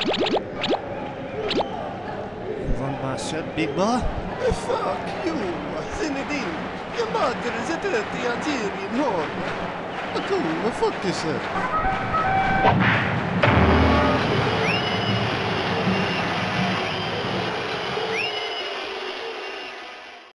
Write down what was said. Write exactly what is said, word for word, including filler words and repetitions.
ظل مع الشاب بيج با. فاك يو زين الدين يا مادر زتت يا جيري هون أكون فك شر